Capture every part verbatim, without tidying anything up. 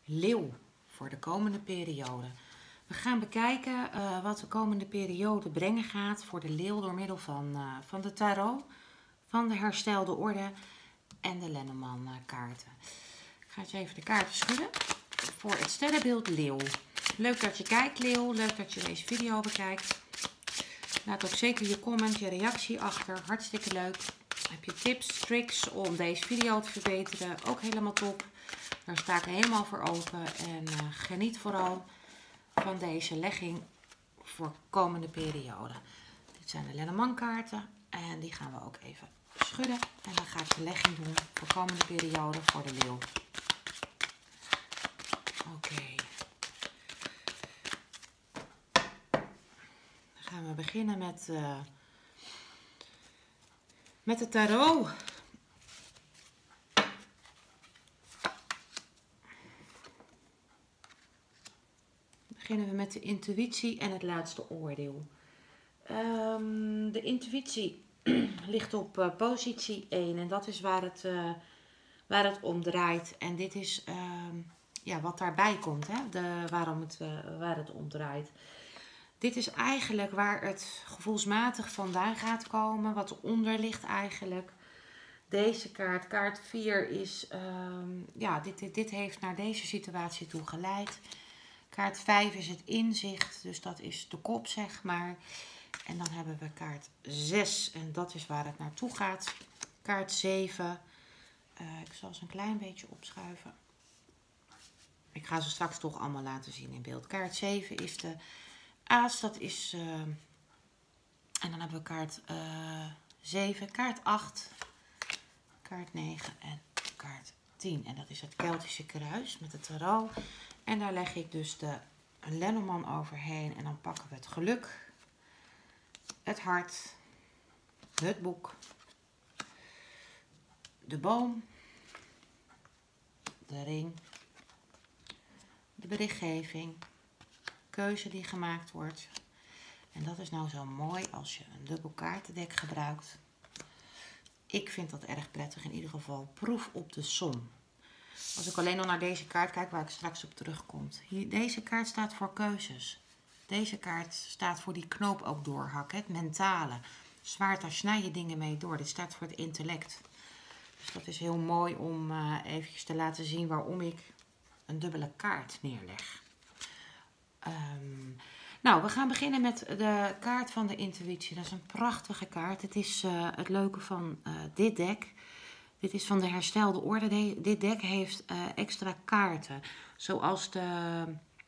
leeuw voor de komende periode. We gaan bekijken uh, wat de komende periode brengen gaat voor de leeuw door middel van, uh, van de tarot, van de herstelde orde en de Lenormand uh, kaarten. Ik ga eens even de kaarten schudden voor het sterrenbeeld leeuw. Leuk dat je kijkt, leeuw. Leuk dat je deze video bekijkt. Laat ook zeker je comment, je reactie achter. Hartstikke leuk. Heb je tips, tricks om deze video te verbeteren? Ook helemaal top. Daar sta ik helemaal voor open. En uh, geniet vooral van deze legging voor komende periode. Dit zijn de Lenormand kaarten. En die gaan we ook even schudden. En dan ga ik de legging doen voor komende periode voor de leeuw. Oké. Okay. Dan gaan we beginnen met, uh, met de tarot. Beginnen we met de intuïtie en het laatste oordeel. Um, de intuïtie ligt op uh, positie één en dat is waar het, uh, waar het om draait. En dit is uh, ja, wat daarbij komt, hè? De, waarom het, uh, waar het om draait. Dit is eigenlijk waar het gevoelsmatig vandaan gaat komen, wat eronder ligt eigenlijk. Deze kaart, kaart vier, is, um, ja, dit, dit, dit heeft naar deze situatie toe geleid. Kaart vijf is het inzicht, dus dat is de kop, zeg maar. En dan hebben we kaart zes en dat is waar het naartoe gaat. Kaart zeven, uh, ik zal ze een klein beetje opschuiven. Ik ga ze straks toch allemaal laten zien in beeld. Kaart zeven is de aas, dat is... Uh, en dan hebben we kaart uh, zeven, kaart acht, kaart negen en kaart tien. En dat is het Keltische kruis met het tarot. En daar leg ik dus de Lenormand overheen. En dan pakken we het geluk, het hart, het boek, de boom, de ring, de berichtgeving, keuze die gemaakt wordt. En dat is nou zo mooi als je een dubbel kaartendek gebruikt. Ik vind dat erg prettig, in ieder geval proef op de som. Als ik alleen al naar deze kaart kijk, waar ik straks op terugkom. Hier, deze kaart staat voor keuzes. Deze kaart staat voor die knoop ook doorhakken, het mentale. Zwaard, daar snij je dingen mee door. Dit staat voor het intellect. Dus dat is heel mooi om uh, eventjes te laten zien waarom ik een dubbele kaart neerleg. Um, nou, we gaan beginnen met de kaart van de intuïtie. Dat is een prachtige kaart. Het is uh, het leuke van uh, dit dek. Dit is van de herstelde orde. Dit dek heeft uh, extra kaarten. Zoals de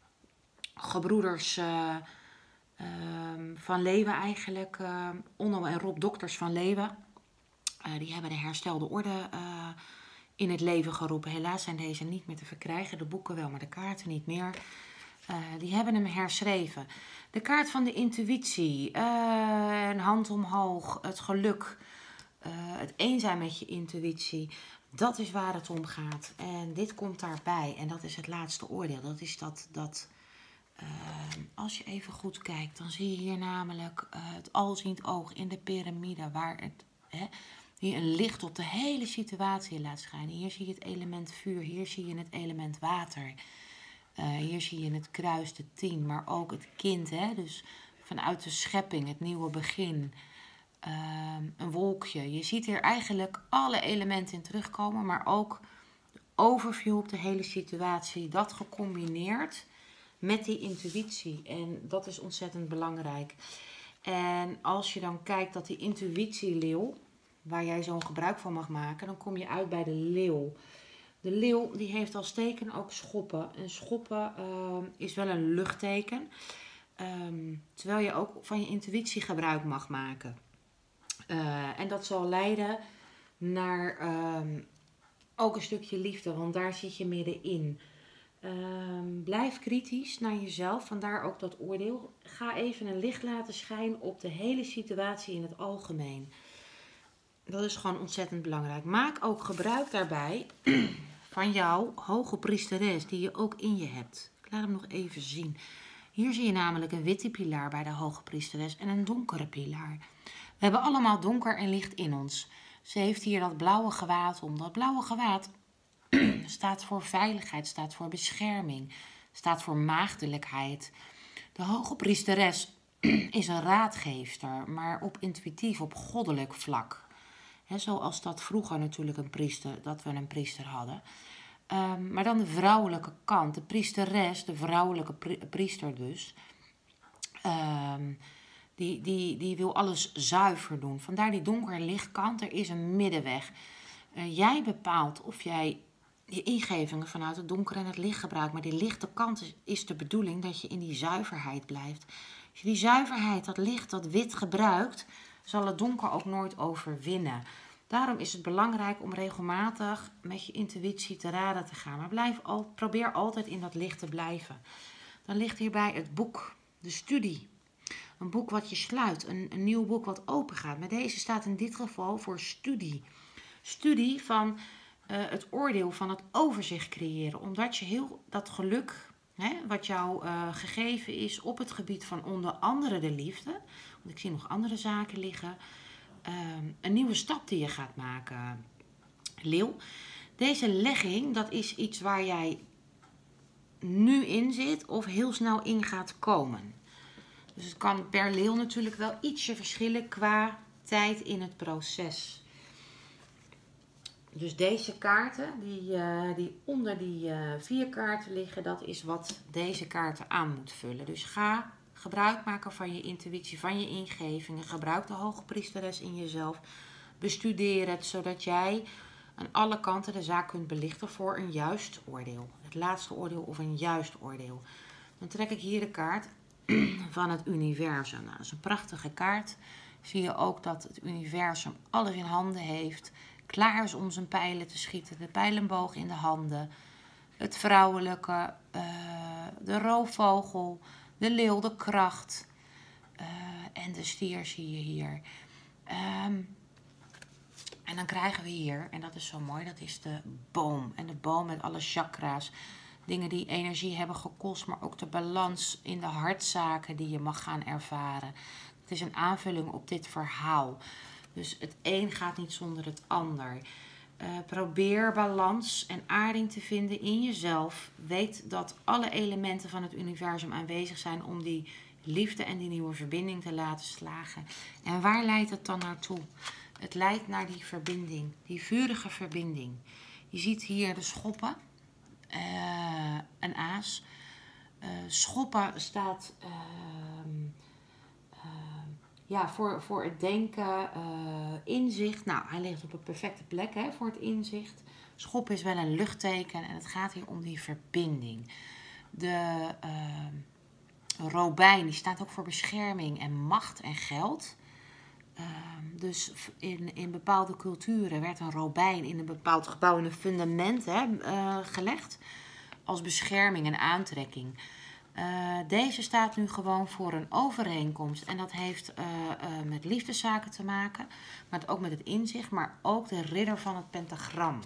gebroeders uh, uh, van Leeuwen eigenlijk. Uh, Onno en Rob Dokters van Leeuwen. Uh, die hebben de herstelde orde uh, in het leven geroepen. Helaas zijn deze niet meer te verkrijgen. De boeken wel, maar de kaarten niet meer. Uh, die hebben hem herschreven. De kaart van de intuïtie. Uh, een hand omhoog. Het geluk. Uh, het één zijn met je intuïtie, dat is waar het om gaat. En dit komt daarbij. En dat is het laatste oordeel. Dat is dat, dat uh, als je even goed kijkt, dan zie je hier namelijk uh, het alziend oog in de piramide. Waar het, hè, hier een licht op de hele situatie laat schijnen. Hier zie je het element vuur. Hier zie je het element water. Uh, hier zie je het kruis, de tien. Maar ook het kind. Hè, dus vanuit de schepping, het nieuwe begin. Uh, een wolkje. Je ziet hier eigenlijk alle elementen in terugkomen, maar ook de overview op de hele situatie. Dat gecombineerd met die intuïtie. En dat is ontzettend belangrijk. En als je dan kijkt dat die intuïtieleeuw, waar jij zo'n gebruik van mag maken, dan kom je uit bij de leeuw. De leeuw die heeft als teken ook schoppen. En schoppen uh, is wel een luchtteken. Um, terwijl je ook van je intuïtie gebruik mag maken. Uh, en dat zal leiden naar um, ook een stukje liefde, want daar zit je middenin. Um, blijf kritisch naar jezelf, vandaar ook dat oordeel. Ga even een licht laten schijnen op de hele situatie in het algemeen. Dat is gewoon ontzettend belangrijk. Maak ook gebruik daarbij van jouw hoge priesteres die je ook in je hebt. Ik laat hem nog even zien. Hier zie je namelijk een witte pilaar bij de hoge priesteres en een donkere pilaar. We hebben allemaal donker en licht in ons. Ze heeft hier dat blauwe gewaad om. Dat blauwe gewaad staat voor veiligheid, staat voor bescherming, staat voor maagdelijkheid. De hoge priesteres is een raadgeefster, maar op intuïtief, op goddelijk vlak. He, zoals dat vroeger natuurlijk een priester, dat we een priester hadden. Um, maar dan de vrouwelijke kant, de priesteres, de vrouwelijke pri- priester dus. Um, die, die, die wil alles zuiver doen. Vandaar die donker lichtkant, er is een middenweg. Uh, jij bepaalt of jij je ingevingen vanuit het donker en het licht gebruikt. Maar die lichte kant is, is de bedoeling dat je in die zuiverheid blijft. Als je die zuiverheid, dat licht, dat wit gebruikt, zal het donker ook nooit overwinnen. Daarom is het belangrijk om regelmatig met je intuïtie te raden te gaan. Maar blijf al, probeer altijd in dat licht te blijven. Dan ligt hierbij het boek, de studie. Een boek wat je sluit, een, een nieuw boek wat open gaat. Maar deze staat in dit geval voor studie. Studie van uh, het oordeel, van het overzicht creëren. Omdat je heel dat geluk, hè, wat jou uh, gegeven is op het gebied van onder andere de liefde. Want ik zie nog andere zaken liggen. Uh, een nieuwe stap die je gaat maken, leeuw. Deze legging, dat is iets waar jij nu in zit of heel snel in gaat komen. Dus het kan per leeuw natuurlijk wel ietsje verschillen qua tijd in het proces. Dus deze kaarten, die, uh, die onder die uh, vier kaarten liggen, dat is wat deze kaarten aan moet vullen. Dus ga gebruik maken van je intuïtie, van je ingevingen. Gebruik de hoge priesteres in jezelf. Bestudeer het, zodat jij aan alle kanten de zaak kunt belichten voor een juist oordeel. Het laatste oordeel of een juist oordeel. Dan trek ik hier de kaart van het universum. Nou, dat is een prachtige kaart. Zie je ook dat het universum alles in handen heeft. Klaar is om zijn pijlen te schieten. De pijlenboog in de handen. Het vrouwelijke. Uh, de roofvogel. De leeuw, de kracht. Uh, en de stier zie je hier. Um, en dan krijgen we hier, en dat is zo mooi, dat is de boom. En de boom met alle chakra's. Dingen die energie hebben gekost, maar ook de balans in de hartzaken die je mag gaan ervaren. Het is een aanvulling op dit verhaal. Dus het een gaat niet zonder het ander. Uh, probeer balans en aarding te vinden in jezelf. Weet dat alle elementen van het universum aanwezig zijn om die liefde en die nieuwe verbinding te laten slagen. En waar leidt het dan naartoe? Het leidt naar die verbinding, die vurige verbinding. Je ziet hier de schoppen. Uh, een aas. Uh, schoppen staat uh, uh, ja, voor, voor het denken, uh, inzicht. Nou, hij ligt op een perfecte plek, hè, voor het inzicht. Schop is wel een luchtteken en het gaat hier om die verbinding. De uh, robijn, die staat ook voor bescherming en macht en geld. Uh, dus in, in bepaalde culturen werd een robijn in een bepaald gebouw in een fundament hè, uh, gelegd. Als bescherming en aantrekking. Uh, deze staat nu gewoon voor een overeenkomst. En dat heeft uh, uh, met liefdeszaken te maken. Maar ook met het inzicht. Maar ook de ridder van het pentagram.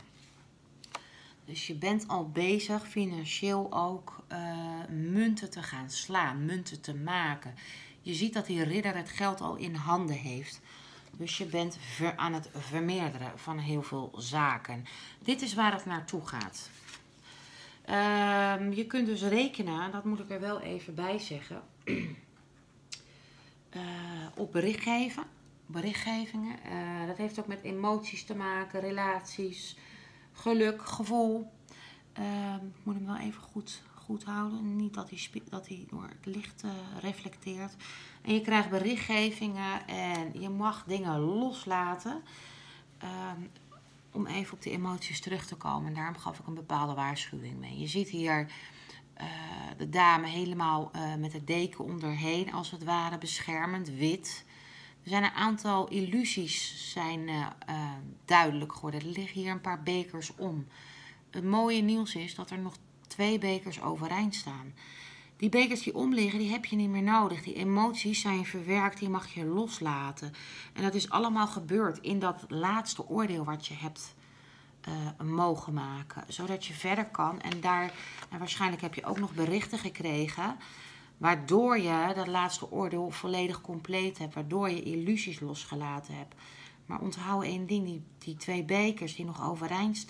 Dus je bent al bezig financieel ook uh, munten te gaan slaan. Munten te maken. Je ziet dat die ridder het geld al in handen heeft. Dus je bent ver, aan het vermeerderen van heel veel zaken. Dit is waar het naartoe gaat. Uh, je kunt dus rekenen, dat moet ik er wel even bij zeggen, uh, op berichtgeven, berichtgevingen. Uh, dat heeft ook met emoties te maken, relaties, geluk, gevoel. Uh, ik moet hem wel even goed, goed houden, niet dat hij, dat hij door het licht uh, reflecteert. En je krijgt berichtgevingen en je mag dingen loslaten. Uh, Om even op de emoties terug te komen. En daarom gaf ik een bepaalde waarschuwing mee. Je ziet hier uh, de dame helemaal uh, met het deken onderheen. Als het ware beschermend, wit. Er zijn een aantal illusies zijn uh, uh, duidelijk geworden. Er liggen hier een paar bekers om. Het mooie nieuws is dat er nog twee bekers overeind staan. Die bekers die omliggen, die heb je niet meer nodig. Die emoties zijn verwerkt, die mag je loslaten. En dat is allemaal gebeurd in dat laatste oordeel wat je hebt uh, mogen maken. Zodat je verder kan. En daar, en waarschijnlijk heb je ook nog berichten gekregen, waardoor je dat laatste oordeel volledig compleet hebt. Waardoor je illusies losgelaten hebt. Maar onthoud één ding, die, die twee bekers die nog overeind staan.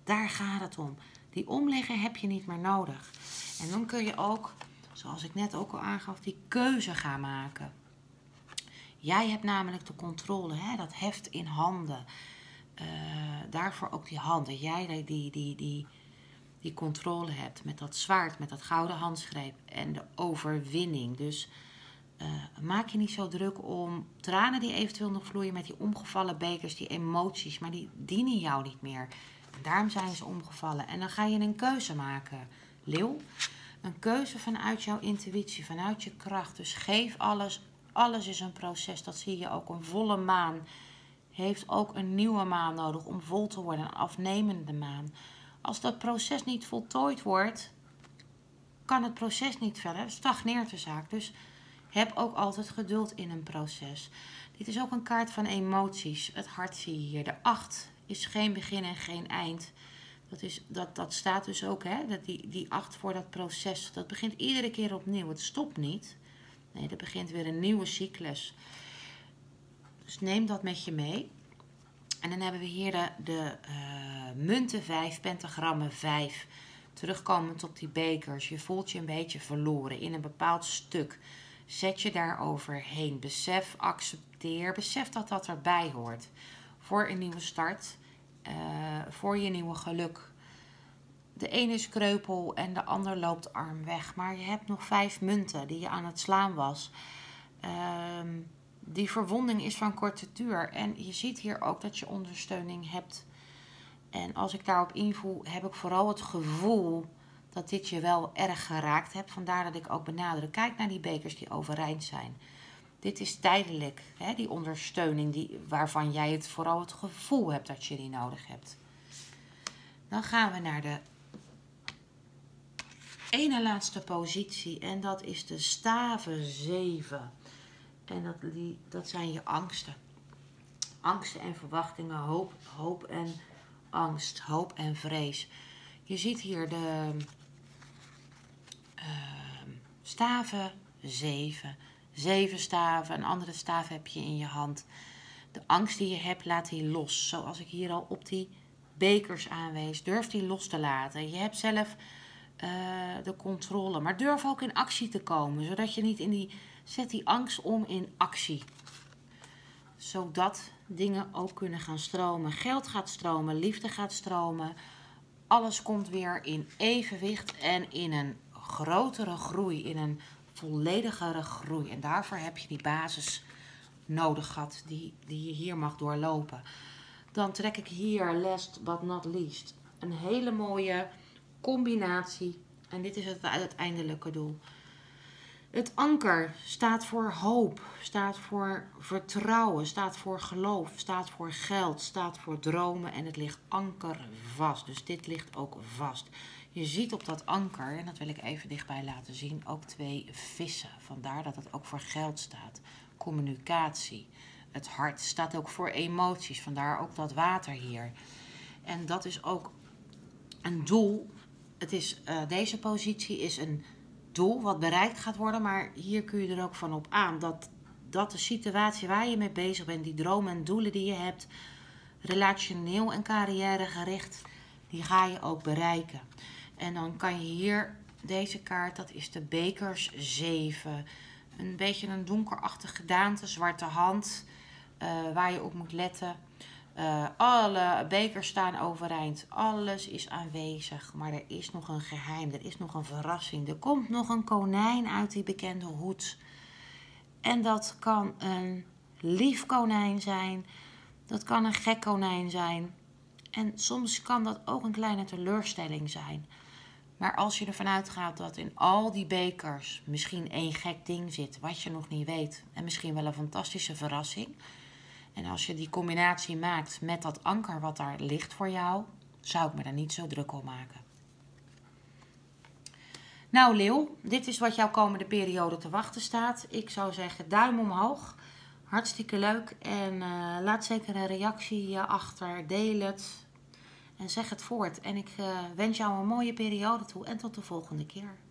Daar gaat het om. Die omleggen heb je niet meer nodig. En dan kun je ook, zoals ik net ook al aangaf, die keuze gaan maken. Jij hebt namelijk de controle, hè? Dat heft in handen. Uh, daarvoor ook die handen. Jij die, die, die, die, die controle hebt met dat zwaard, met dat gouden handgreep en de overwinning. Dus uh, maak je niet zo druk om tranen die eventueel nog vloeien met die omgevallen bekers, die emoties, maar die dienen jou niet meer. En daarom zijn ze omgevallen. En dan ga je een keuze maken, leeuw. Een keuze vanuit jouw intuïtie, vanuit je kracht. Dus geef alles. Alles is een proces. Dat zie je ook. Een volle maan heeft ook een nieuwe maan nodig om vol te worden. Een afnemende maan. Als dat proces niet voltooid wordt, kan het proces niet verder. Stagneert de zaak. Dus heb ook altijd geduld in een proces. Dit is ook een kaart van emoties. Het hart zie je hier. De acht is geen begin en geen eind. Dat, is, dat, dat staat dus ook, hè, dat die, die acht voor dat proces. Dat begint iedere keer opnieuw. Het stopt niet. Nee, er begint weer een nieuwe cyclus. Dus neem dat met je mee. En dan hebben we hier de, de uh, munten vijf, pentagrammen vijf. Terugkomend op die bekers. Je voelt je een beetje verloren in een bepaald stuk. Zet je daar overheen. Besef, accepteer. Besef dat dat erbij hoort. Voor een nieuwe start. Uh, voor je nieuwe geluk. De een is kreupel en de ander loopt arm weg. Maar je hebt nog vijf munten die je aan het slaan was. Um, die verwonding is van korte duur. En je ziet hier ook dat je ondersteuning hebt. En als ik daarop invoel, heb ik vooral het gevoel dat dit je wel erg geraakt hebt. Vandaar dat ik ook benadruk. Kijk naar die bekers die overeind zijn. Dit is tijdelijk, hè, die ondersteuning die, waarvan jij het vooral het gevoel hebt dat je die nodig hebt. Dan gaan we naar de ene laatste positie en dat is de staven zeven. En dat, die, dat zijn je angsten. Angsten en verwachtingen, hoop, hoop en angst, hoop en vrees. Je ziet hier de uh, staven zeven. Zeven staven, een andere staaf heb je in je hand. De angst die je hebt, laat die los. Zoals ik hier al op die bekers aanwees. Durf die los te laten. Je hebt zelf uh, de controle. Maar durf ook in actie te komen. Zodat je niet in die... Zet die angst om in actie. Zodat dingen ook kunnen gaan stromen. Geld gaat stromen, liefde gaat stromen. Alles komt weer in evenwicht en in een grotere groei. In een volledigere groei. En daarvoor heb je die basis nodig gehad die, die je hier mag doorlopen. Dan trek ik hier, last but not least, een hele mooie combinatie. En dit is het uiteindelijke doel. Het anker staat voor hoop, staat voor vertrouwen, staat voor geloof, staat voor geld, staat voor dromen en het ligt ankervast. Dus dit ligt ook vast. Je ziet op dat anker, en dat wil ik even dichtbij laten zien, ook twee vissen. Vandaar dat het ook voor geld staat. Communicatie. Het hart staat ook voor emoties, vandaar ook dat water hier. En dat is ook een doel. Het is, uh, deze positie is een doel wat bereikt gaat worden, maar hier kun je er ook van op aan dat, dat de situatie waar je mee bezig bent, die dromen en doelen die je hebt, relationeel en carrièregericht, die ga je ook bereiken. En dan kan je hier, deze kaart, dat is de bekers zeven. Een beetje een donkerachtige gedaante, zwarte hand, uh, waar je op moet letten. Uh, alle bekers staan overeind, alles is aanwezig, maar er is nog een geheim, er is nog een verrassing. Er komt nog een konijn uit die bekende hoed. En dat kan een lief konijn zijn, dat kan een gek konijn zijn. En soms kan dat ook een kleine teleurstelling zijn. Maar als je ervan uitgaat dat in al die bekers misschien één gek ding zit, wat je nog niet weet, en misschien wel een fantastische verrassing. En als je die combinatie maakt met dat anker wat daar ligt voor jou, zou ik me daar niet zo druk om maken. Nou leeuw, dit is wat jouw komende periode te wachten staat. Ik zou zeggen duim omhoog. Hartstikke leuk. En uh, laat zeker een reactie achter. Deel het. En zeg het voort. En ik uh, wens jou een mooie periode toe. En tot de volgende keer.